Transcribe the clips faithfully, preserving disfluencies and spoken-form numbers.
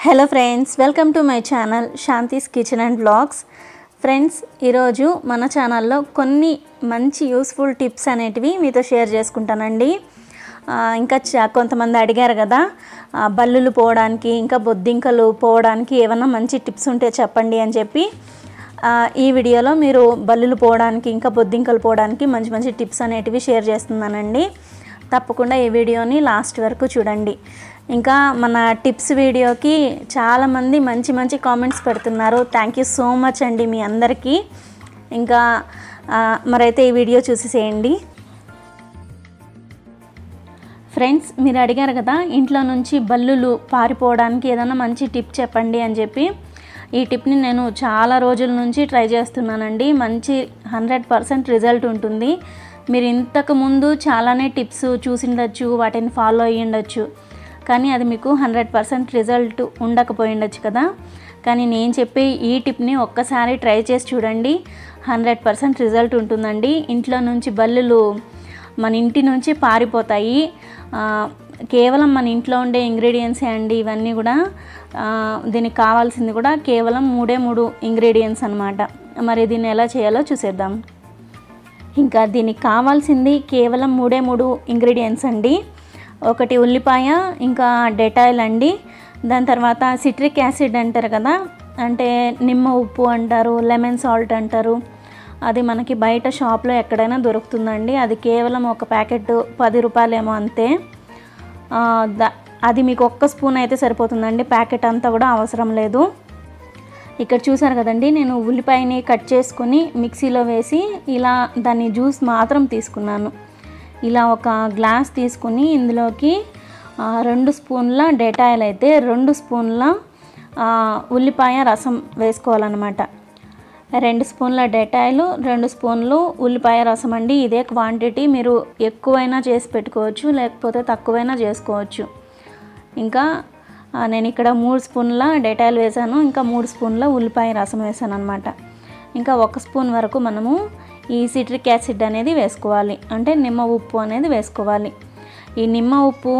Hello friends, welcome to my channel Shanthi's kitchen and vlogs. Friends, ఈరోజు మన ఛానల్లో కొన్ని మంచి యూస్ఫుల్ టిప్స్ అనేటివి మీతో షేర్ చేసుకుంటానండి. ఇంకా కొంతమంది అడిగారు కదా, బల్లులు పోవడానికి ఇంకా బొద్దింకలు పోవడానికి ఏమైనా మంచి టిప్స్ ఉంటే చెప్పండి అని చెప్పి ఈ వీడియోలో మీరు బల్లులు పోవడానికి ఇంకా బొద్దింకలు పోవడానికి మంచి మంచి టిప్స్ అనేటివి షేర్ చేస్తున్నానండి. తప్పకుండా ఈ వీడియోని లాస్ట్ వరకు చూడండి. ఇంకా మన టిప్స్ వీడియోకి చాలామంది మంచి మంచి కామెంట్స్ పెడుతున్నారు. థ్యాంక్ యూ సో మచ్ అండి మీ అందరికీ. ఇంకా మరైతే ఈ వీడియో చూసేసేయండి. ఫ్రెండ్స్, మీరు అడిగారు కదా ఇంట్లో నుంచి బల్లులు పారిపోవడానికి ఏదైనా మంచి టిప్ చెప్పండి అని చెప్పి. ఈ టిప్ని నేను చాలా రోజుల నుంచి ట్రై చేస్తున్నానండి. మంచి హండ్రెడ్ పర్సెంట్ రిజల్ట్ ఉంటుంది. మీరు ఇంతకు ముందు చాలానే టిప్స్ చూసిండొచ్చు, వాటిని ఫాలో అయ్యి ఉండొచ్చు, కానీ అది మీకు హండ్రెడ్ పర్సెంట్ రిజల్ట్ ఉండకపోయి ఉండొచ్చు కదా. కానీ నేను చెప్పే ఈ టిప్ని ఒక్కసారి ట్రై చేసి చూడండి, హండ్రెడ్ పర్సెంట్ రిజల్ట్ ఉంటుందండి. ఇంట్లో నుంచి బల్లులు మన ఇంటి నుంచి పారిపోతాయి. కేవలం మన ఇంట్లో ఉండే ఇంగ్రీడియంట్సే అండి ఇవన్నీ కూడా. దీనికి కావాల్సింది కూడా కేవలం మూడే మూడు ఇంగ్రీడియంట్స్ అన్నమాట. మరి దీన్ని ఎలా చేయాలో చూసేద్దాం. ఇంకా దీనికి కావాల్సింది కేవలం మూడే మూడు ఇంగ్రీడియంట్స్ అండి. ఒకటి ఉల్లిపాయ, ఇంకా డెటాయిల్ అండి. దాని తర్వాత సిట్రిక్ యాసిడ్ అంటారు కదా, అంటే నిమ్మ ఉప్పు అంటారు, లెమన్ సాల్ట్ అంటారు. అది మనకి బయట షాప్లో ఎక్కడైనా దొరుకుతుందండి. అది కేవలం ఒక ప్యాకెట్ పది రూపాయలేమో అంతే. అది మీకు ఒక్క స్పూన్ అయితే సరిపోతుందండి, ప్యాకెట్ అంతా కూడా అవసరం లేదు. ఇక్కడ చూసారు కదండి, నేను ఉల్లిపాయని కట్ చేసుకొని మిక్సీలో వేసి ఇలా దాన్ని జ్యూస్ మాత్రం తీసుకున్నాను. ఇలా ఒక గ్లాస్ తీసుకుని ఇందులోకి రెండు స్పూన్ల డెటాయిల్ అయితే రెండు స్పూన్ల ఉల్లిపాయ రసం వేసుకోవాలన్నమాట. రెండు స్పూన్ల డెటాయిల్, రెండు స్పూన్లు ఉల్లిపాయ రసం అండి. ఇదే క్వాంటిటీ. మీరు ఎక్కువైనా చేసి పెట్టుకోవచ్చు, లేకపోతే తక్కువైనా చేసుకోవచ్చు. ఇంకా నేను ఇక్కడ మూడు స్పూన్ల డెటాయిల్ వేసాను, ఇంకా మూడు స్పూన్ల ఉల్లిపాయ రసం వేసాను అనమాట. ఇంకా ఒక స్పూన్ వరకు మనము ఈ సిట్రిక్ యాసిడ్ అనేది వేసుకోవాలి, అంటే నిమ్మ ఉప్పు అనేది వేసుకోవాలి. ఈ నిమ్మ ఉప్పు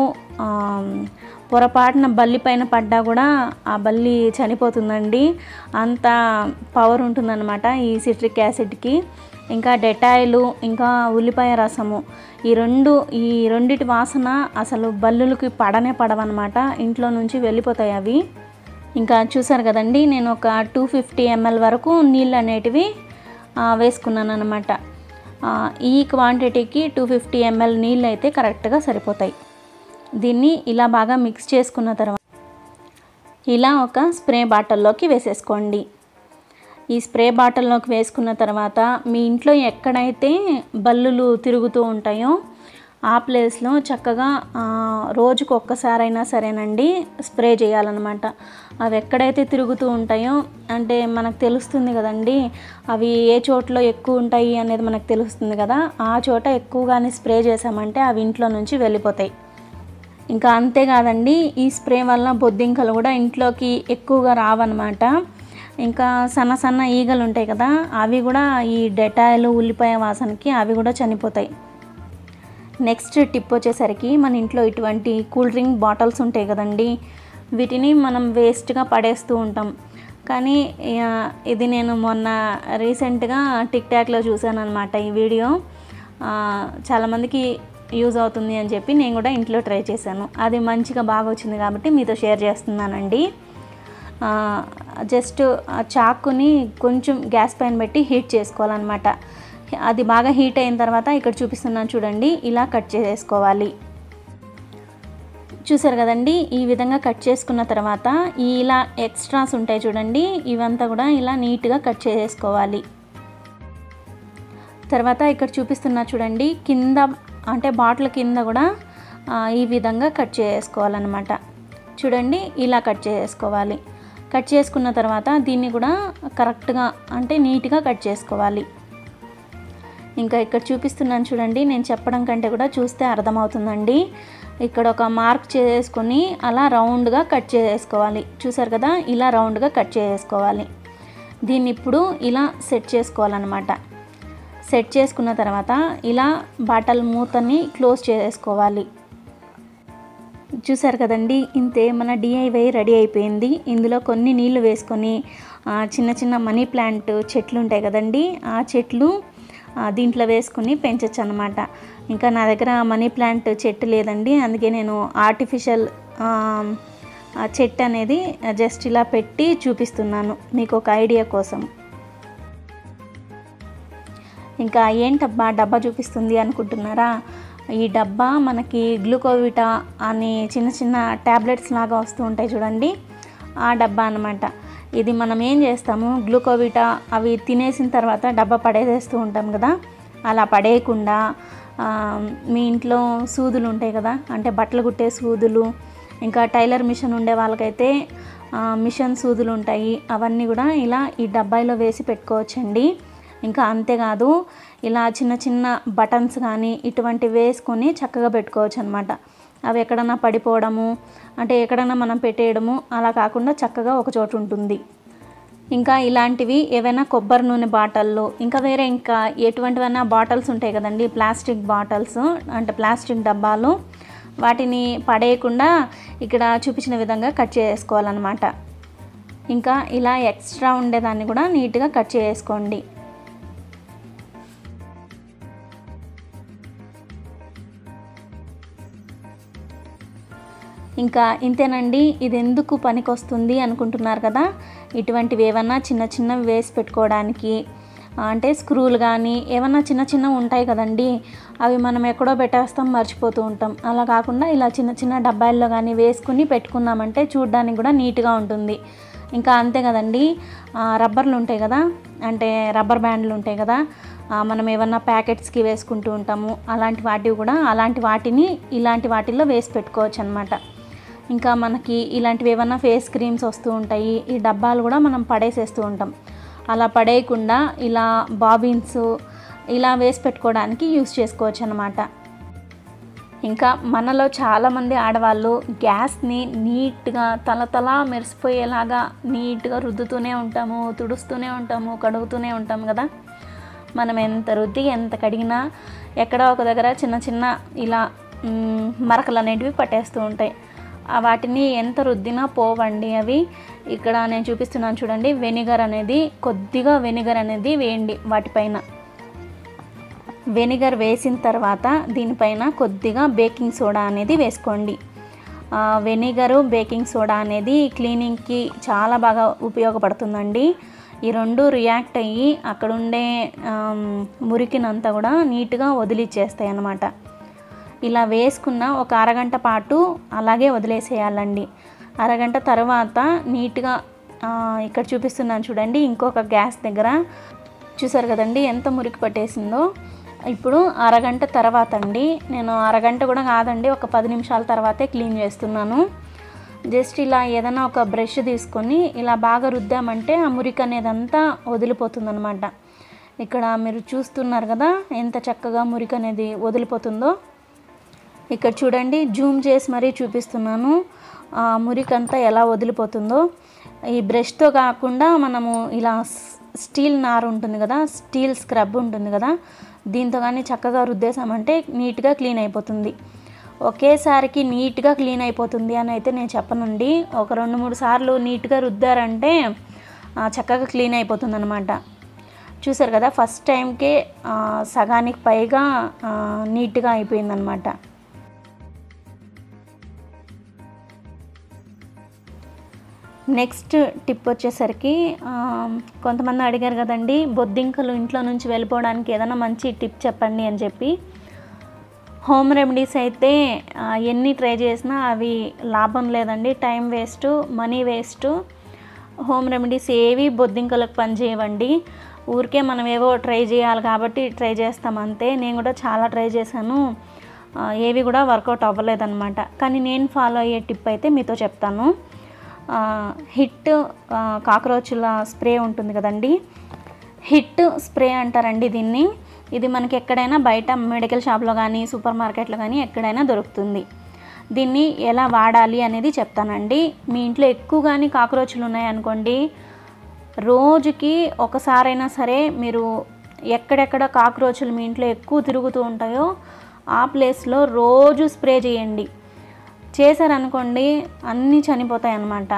పొరపాటున బల్లి పైన పడ్డా కూడా ఆ బల్లి చనిపోతుందండి, అంత పవర్ ఉంటుందన్నమాట ఈ సిట్రిక్ యాసిడ్కి. ఇంకా డెటాయిలు, ఇంకా ఉల్లిపాయ రసము, ఈ రెండు ఈ రెండిటి వాసన అసలు బల్లులకి పడనే పడవన్నమాట, ఇంట్లో నుంచి వెళ్ళిపోతాయి అవి. ఇంకా చూసారు కదండి, నేను ఒక టూ ఫిఫ్టీ ఎంఎల్ వరకు నీళ్ళు అనేటివి వేసుకున్నాను అనమాట. ఈ క్వాంటిటీకి టూ ఫిఫ్టీ ఎంఎల్ నీళ్ళు అయితే కరెక్ట్గా సరిపోతాయి. దీన్ని ఇలా బాగా మిక్స్ చేసుకున్న తర్వాత ఇలా ఒక స్ప్రే బాటిల్లోకి వేసేసుకోండి. ఈ స్ప్రే బాటిల్లోకి వేసుకున్న తర్వాత మీ ఇంట్లో ఎక్కడైతే బల్లులు తిరుగుతూ ఉంటాయో ఆ ప్లేస్లో చక్కగా రోజుకు ఒక్కసారైనా సరేనండి స్ప్రే చేయాలన్నమాట. అవి ఎక్కడైతే తిరుగుతూ ఉంటాయో, అంటే మనకు తెలుస్తుంది కదండి అవి ఏ చోట్లో ఎక్కువ ఉంటాయి అనేది మనకు తెలుస్తుంది కదా, ఆ చోట ఎక్కువగానే స్ప్రే చేసామంటే అవి ఇంట్లో నుంచి వెళ్ళిపోతాయి. ఇంకా అంతేకాదండి, ఈ స్ప్రే వల్ల బొద్దింకలు కూడా ఇంట్లోకి ఎక్కువగా రావన్నమాట. ఇంకా సన్న సన్న ఈగలు ఉంటాయి కదా, అవి కూడా ఈ డెటాయిల్ ఉల్లిపాయ వాసనకి అవి కూడా చనిపోతాయి. నెక్స్ట్ టిప్ వచ్చేసరికి, మన ఇంట్లో ఇటువంటి కూల్ డ్రింక్ బాటిల్స్ ఉంటాయి కదండి, వీటిని మనం వేస్ట్గా పడేస్తూ ఉంటాం. కానీ ఇది నేను మొన్న రీసెంట్గా టిక్ టాక్లో చూసాను అనమాట ఈ వీడియో. చాలామందికి యూజ్ అవుతుంది అని చెప్పి నేను కూడా ఇంట్లో ట్రై చేశాను. అది మంచిగా బాగా వచ్చింది కాబట్టి మీతో షేర్ చేస్తున్నానండి. జస్ట్ చాకుని కొంచెం గ్యాస్ పైన పెట్టి హీట్ చేసుకోవాలన్నమాట. అది బాగా హీట్ అయిన తర్వాత ఇక్కడ చూపిస్తున్నాను చూడండి, ఇలా కట్ చేసుకోవాలి. చూసారు కదండి, ఈ విధంగా కట్ చేసుకున్న తర్వాత ఇలా ఎక్స్ట్రాస్ ఉంటాయి చూడండి, ఇవంతా కూడా ఇలా నీట్గా కట్ చేసుకోవాలి. తర్వాత ఇక్కడ చూపిస్తున్నా చూడండి, కింద అంటే బాటిల్ కింద కూడా ఈ విధంగా కట్ చేసుకోవాలన్నమాట. చూడండి, ఇలా కట్ చేసుకోవాలి. కట్ చేసుకున్న తర్వాత దీన్ని కూడా కరెక్ట్గా అంటే నీట్గా కట్ చేసుకోవాలి. ఇంకా ఇక్కడ చూపిస్తున్నాను చూడండి, నేను చెప్పడం కంటే కూడా చూస్తే అర్థమవుతుందండి. ఇక్కడ ఒక మార్క్ చేసుకొని అలా రౌండ్గా కట్ చేసుకోవాలి. చూసారు కదా, ఇలా రౌండ్గా కట్ చేసుకోవాలి. దీన్ని ఇప్పుడు ఇలా సెట్ చేసుకోవాలన్నమాట. సెట్ చేసుకున్న తర్వాత ఇలా బాటిల్ మూతని క్లోజ్ చేసుకోవాలి. చూసారు కదండి, ఇంతే మన డిఐవై రెడీ అయిపోయింది. ఇందులో కొన్ని నీళ్లు వేసుకొని చిన్న చిన్న మనీ ప్లాంట్ చెట్లు ఉంటాయి కదండి, ఆ చెట్లు దీంట్లో వేసుకుని పెంచచ్చు అనమాట. ఇంకా నా దగ్గర మనీ ప్లాంట్ చెట్టు లేదండి, అందుకే నేను ఆర్టిఫిషియల్ చెట్టు అనేది జస్ట్ ఇలా పెట్టి చూపిస్తున్నాను మీకు ఒక ఐడియా కోసం. ఇంకా ఏంటబ్బా డబ్బా చూపిస్తుంది అనుకుంటున్నారా? ఈ డబ్బా మనకి గ్లూకోవిటా అని చిన్న చిన్న ట్యాబ్లెట్స్ లాగా వస్తూ ఉంటాయి చూడండి, ఆ డబ్బా అన్నమాట. ఇది మనం ఏం చేస్తాము, గ్లూకోవిటా అవి తినేసిన తర్వాత డబ్బా పడేసేస్తూ ఉంటాం కదా, అలా పడేయకుండా మీ ఇంట్లో సూదులు ఉంటాయి కదా, అంటే బట్టలు కుట్టే సూదులు, ఇంకా టైలర్ మిషన్ ఉండే వాళ్ళకైతే మిషన్ సూదులు ఉంటాయి, అవన్నీ కూడా ఇలా ఈ డబ్బాలో వేసి పెట్టుకోవచ్చండి. ఇంకా అంతేకాదు ఇలా చిన్న చిన్న బటన్స్ కానీ ఇటువంటివి వేసుకొని చక్కగా పెట్టుకోవచ్చు అనమాట. అవి ఎక్కడన్నా పడిపోవడము అంటే ఎక్కడన్నా మనం పెట్టేయడము అలా కాకుండా చక్కగా ఒక చోటు ఉంటుంది. ఇంకా ఇలాంటివి ఏవైనా కొబ్బరి నూనె బాటిళ్ళు, ఇంకా వేరే ఇంకా ఎటువంటివైనా బాటిల్స్ ఉంటాయి కదండి, ప్లాస్టిక్ బాటిల్స్ అంటే ప్లాస్టిక్ డబ్బాలు, వాటిని పడేయకుండా ఇక్కడ చూపించిన విధంగా కట్ చేసుకోవాలన్నమాట. ఇంకా ఇలా ఎక్స్ట్రా ఉండేదాన్ని కూడా నీట్గా కట్ చేసుకోండి. ఇంకా ఇంతేనండి, ఇది ఎందుకు పనికి వస్తుంది అనుకుంటున్నారు కదా, ఇటువంటివి ఏమన్నా చిన్న చిన్నవి వేసి పెట్టుకోవడానికి, అంటే స్క్రూలు కానీ ఏమన్నా చిన్న చిన్నవి ఉంటాయి కదండి, అవి మనం ఎక్కడో పెట్టేస్తాం మర్చిపోతూ ఉంటాం. అలా కాకుండా ఇలా చిన్న చిన్న డబ్బాల్లో కానీ వేసుకుని పెట్టుకున్నామంటే చూడడానికి కూడా నీట్గా ఉంటుంది. ఇంకా అంతే కదండి, రబ్బర్లు ఉంటాయి కదా, అంటే రబ్బర్ బ్యాండ్లు ఉంటాయి కదా, మనం ఏమన్నా ప్యాకెట్స్కి వేసుకుంటూ ఉంటాము, అలాంటి వాటివి కూడా అలాంటి వాటిని ఇలాంటి వాటిల్లో వేసి పెట్టుకోవచ్చు అనమాట. ఇంకా మనకి ఇలాంటివి ఏమన్నా ఫేస్ క్రీమ్స్ వస్తూ ఉంటాయి, ఈ డబ్బాలు కూడా మనం పడేసేస్తూ ఉంటాం. అలా పడేయకుండా ఇలా బాబిన్స్ ఇలా వేసి పెట్టుకోవడానికి యూస్ చేసుకోవచ్చు అనమాట. ఇంకా మనలో చాలామంది ఆడవాళ్ళు గ్యాస్ని నీట్గా తలతల మెరిసిపోయేలాగా నీట్గా రుద్దుతూనే ఉంటాము, తుడుస్తూనే ఉంటాము, కడుగుతూనే ఉంటాము కదా. మనం ఎంత రుద్ది ఎంత కడిగినా ఎక్కడో ఒక దగ్గర చిన్న చిన్న ఇలా మరకలు అనేటివి పట్టేస్తూ ఉంటాయి. వాటిని ఎంత రుద్దినా పోవండి అవి. ఇక్కడ నేను చూపిస్తున్నాను చూడండి, వెనిగర్ అనేది కొద్దిగా వెనిగర్ అనేది వేయండి వాటిపైన. వెనిగర్ వేసిన తర్వాత దీనిపైన కొద్దిగా బేకింగ్ సోడా అనేది వేసుకోండి. వెనిగరు బేకింగ్ సోడా అనేది క్లీనింగ్కి చాలా బాగా ఉపయోగపడుతుందండి. ఈ రెండు రియాక్ట్ అయ్యి అక్కడుండే మురికినంతా కూడా నీట్గా వదిలిచ్చేస్తాయి అన్నమాట. ఇలా వేసుకున్న ఒక అరగంట పాటు అలాగే వదిలేసేయాలండి. అరగంట తర్వాత నీట్గా ఇక్కడ చూపిస్తున్నాను చూడండి, ఇంకొక గ్యాస్ దగ్గర చూసారు కదండి ఎంత మురికి పట్టేసిందో. ఇప్పుడు అరగంట తర్వాత అండి, నేను అరగంట కూడా కాదండి, ఒక పది నిమిషాల తర్వాతే క్లీన్ చేస్తున్నాను. జస్ట్ ఇలా ఏదైనా ఒక బ్రష్ తీసుకొని ఇలా బాగా రుద్దామంటే ఆ మురికి అనేది అంతా వదిలిపోతుందన్నమాట. ఇక్కడ మీరు చూస్తున్నారు కదా ఎంత చక్కగా మురికి అనేది వదిలిపోతుందో. ఇక్కడ చూడండి, జూమ్ చేసి మరీ చూపిస్తున్నాను ఆ మురికంతా ఎలా వదిలిపోతుందో. ఈ బ్రష్తో కాకుండా మనము ఇలా స్టీల్ నార్ ఉంటుంది కదా, స్టీల్ స్క్రబ్ ఉంటుంది కదా, దీంతో కానీ చక్కగా రుద్దేశామంటే నీట్గా క్లీన్ అయిపోతుంది. ఒకేసారికి నీట్గా క్లీన్ అయిపోతుంది అని అయితే నేను చెప్పనండి. ఒక రెండు మూడు సార్లు నీట్గా రుద్దారంటే చక్కగా క్లీన్ అయిపోతుంది అనమాట. చూసారు కదా, ఫస్ట్ టైంకే సగానికి పైగా నీట్గా అయిపోయిందనమాట. నెక్స్ట్ టిప్ వచ్చేసరికి కొంతమంది అడిగారు కదండి, బొద్దింకలు ఇంట్లో నుంచి వెళ్ళిపోవడానికి ఏదైనా మంచి టిప్ చెప్పండి అని చెప్పి. హోమ్ రెమెడీస్ అయితే ఎన్ని ట్రై చేసినా అవి లాభం లేదండి, time waste, money waste. Home remedies ఏవి బొద్దింకలకు పనిచేయవండి. ఊరికే మనం ఏవో ట్రై చేయాలి కాబట్టి ట్రై చేస్తాం అంతే. నేను కూడా చాలా ట్రై చేశాను, ఏవి కూడా వర్కౌట్ అవ్వలేదన్నమాట. కానీ నేను ఫాలో అయ్యే టిప్ అయితే మీతో చెప్తాను. హిట్ కాక్రోచ్ల స్ప్రే ఉంటుంది కదండి, హిట్ స్ప్రే అంటారండి దీన్ని. ఇది మనకి ఎక్కడైనా బయట మెడికల్ షాప్లో కానీ సూపర్ మార్కెట్లో కానీ ఎక్కడైనా దొరుకుతుంది. దీన్ని ఎలా వాడాలి అనేది చెప్తానండి. మీ ఇంట్లో ఎక్కువ కానీ కాక్రోచ్లు ఉన్నాయనుకోండి, రోజుకి ఒకసారైనా సరే మీరు ఎక్కడెక్కడ కాక్రోచ్లు మీ ఇంట్లో ఎక్కువ తిరుగుతూ ఉంటాయో ఆ ప్లేస్లో రోజు స్ప్రే చేయండి. చేశారనుకోండి అన్నీ చనిపోతాయి అన్నమాట.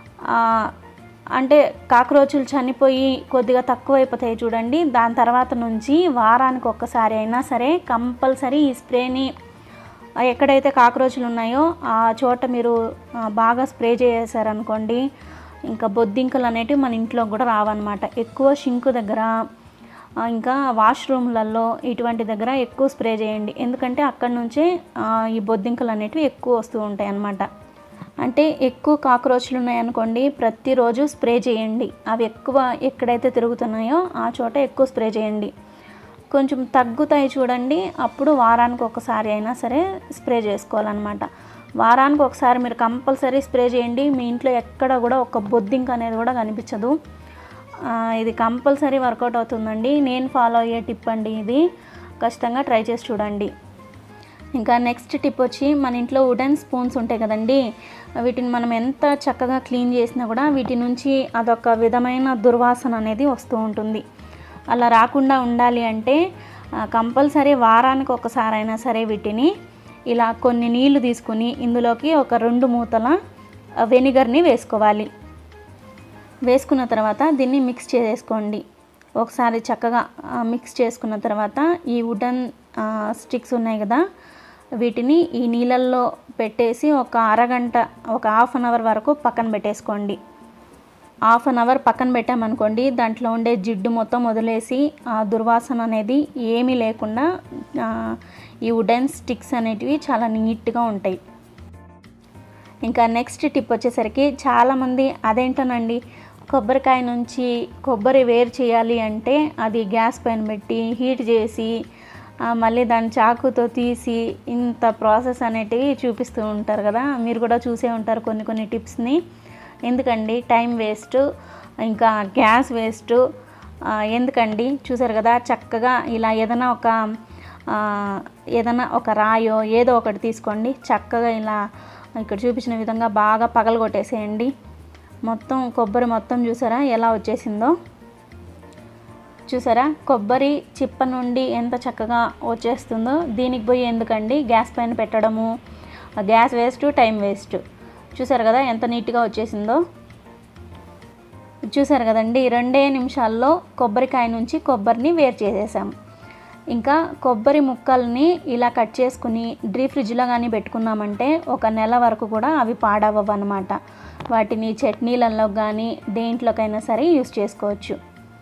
అంటే కాక్రోచులు చనిపోయి కొద్దిగా తక్కువైపోతాయి చూడండి. దాని తర్వాత నుంచి వారానికి ఒక్కసారి అయినా సరే కంపల్సరీ ఈ స్ప్రేని ఎక్కడైతే కాక్రోచులు ఉన్నాయో ఆ చోట మీరు బాగా స్ప్రే చేశారనుకోండి, ఇంకా బొద్దింకలు అనేటివి మన ఇంట్లోకి కూడా రావన్నమాట. ఎక్కువ షింకు దగ్గర, ఇంకా వాష్రూమ్లలో ఇటువంటి దగ్గర ఎక్కువ స్ప్రే చేయండి. ఎందుకంటే అక్కడి నుంచే ఈ బొద్దింకలు అనేటివి ఎక్కువ వస్తూ ఉంటాయి అన్నమాట. అంటే ఎక్కువ కాక్రోచ్లు ఉన్నాయనుకోండి, ప్రతిరోజు స్ప్రే చేయండి. అవి ఎక్కువ ఎక్కడైతే తిరుగుతున్నాయో ఆ చోట ఎక్కువ స్ప్రే చేయండి. కొంచెం తగ్గుతాయి చూడండి, అప్పుడు వారానికి ఒకసారి అయినా సరే స్ప్రే చేసుకోవాలన్నమాట. వారానికి ఒకసారి మీరు కంపల్సరీ స్ప్రే చేయండి. మీ ఇంట్లో ఎక్కడ కూడా ఒక బొద్దింక అనేది కూడా కనిపించదు. ఇది కంపల్సరీ వర్కౌట్ అవుతుందండి. నేను ఫాలో అయ్యే టిప్ అండి ఇది. ఖచ్చితంగా ట్రై చేసి చూడండి. ఇంకా నెక్స్ట్ టిప్ వచ్చి, మన ఇంట్లో వుడెన్ స్పూన్స్ ఉంటాయి కదండి, వీటిని మనం ఎంత చక్కగా క్లీన్ చేసినా కూడా వీటి నుంచి అదొక విధమైన దుర్వాసన అనేది వస్తూ ఉంటుంది. అలా రాకుండా ఉండాలి అంటే కంపల్సరీ వారానికి ఒకసారి అయినా సరే వీటిని ఇలా కొన్ని నీళ్లు తీసుకుని ఇందులోకి ఒక రెండు మూతల వెనిగర్ని వేసుకోవాలి. వేసుకున్న తర్వాత దీన్ని మిక్స్ చేసుకోండి. ఒకసారి చక్కగా మిక్స్ చేసుకున్న తర్వాత ఈ వుడెన్ స్టిక్స్ ఉన్నాయి కదా, వీటిని ఈ నీళ్ళల్లో పెట్టేసి ఒక అరగంట ఒక హాఫ్ అన్ అవర్ వరకు పక్కన పెట్టేసుకోండి. హాఫ్ అన్ అవర్ పక్కన పెట్టామనుకోండి, దాంట్లో ఉండే జిడ్డు మొత్తం వదిలేసి ఆ దుర్వాసన అనేది ఏమీ లేకుండా ఈ వుడెన్ స్టిక్స్ అనేటివి చాలా నీట్గా ఉంటాయి. ఇంకా నెక్స్ట్ టిప్ వచ్చేసరికి, చాలామంది అదేంటోనండి కొబ్బరికాయ నుంచి కొబ్బరి వేరు చేయాలి అంటే అది గ్యాస్ పైన పెట్టి హీట్ చేసి మళ్ళీ దాన్ని చాకుతో తీసి ఇంత ప్రాసెస్ అనేటివి చూపిస్తూ ఉంటారు కదా. మీరు కూడా చూసే ఉంటారు కొన్ని కొన్ని టిప్స్ని. ఎందుకండి టైం వేస్ట్, ఇంకా గ్యాస్ వేస్ట్ ఎందుకండి? చూసారు కదా, చక్కగా ఇలా ఏదైనా ఒక ఏదైనా ఒక రాయో ఏదో ఒకటి తీసుకోండి, చక్కగా ఇలా ఇక్కడ చూపించిన విధంగా బాగా పగలగొట్టేసేయండి. మొత్తం కొబ్బరి మొత్తం చూసారా ఎలా వచ్చేసిందో? చూసారా కొబ్బరి చిప్ప నుండి ఎంత చక్కగా వచ్చేస్తుందో. దీనికి పోయి ఎందుకండి గ్యాస్ పైన పెట్టడము, గ్యాస్ వేస్ట్, టైం వేస్ట్. చూసారు కదా ఎంత నీట్గా వచ్చేసిందో? చూసారు కదండి, రెండే నిమిషాల్లో కొబ్బరికాయ నుంచి కొబ్బరిని వేరు చేసేసాం. ఇంకా కొబ్బరి ముక్కల్ని ఇలా కట్ చేసుకుని డ్రీ ఫ్రిడ్జ్లో కానీ పెట్టుకున్నామంటే ఒక నెల వరకు కూడా అవి పాడవవు అన్నమాట. వాటిని చట్నీలలో కానీ దేంట్లోకైనా సరే యూస్ చేసుకోవచ్చు.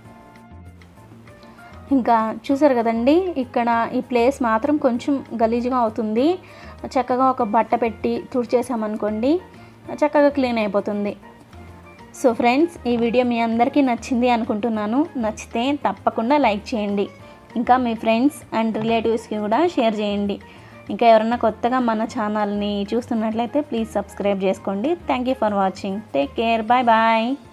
ఇంకా చూసారు కదండి, ఇక్కడ ఈ ప్లేస్ మాత్రం కొంచెం గలీజ్గా అవుతుంది. చక్కగా ఒక బట్ట పెట్టి తుడిచేసామనుకోండి, చక్కగా క్లీన్ అయిపోతుంది. సో ఫ్రెండ్స్, ఈ వీడియో మీ అందరికీ నచ్చింది అనుకుంటున్నాను. నచ్చితే తప్పకుండా లైక్ చేయండి. ఇంకా మీ ఫ్రెండ్స్ అండ్ రిలేటివ్స్కి కూడా షేర్ చేయండి. ఇంకా ఎవరన్నా కొత్తగా మన ఛానల్ని చూస్తున్నట్లయితే ప్లీజ్ సబ్స్క్రైబ్ చేసుకోండి. Thank you for watching. Take care. Bye bye.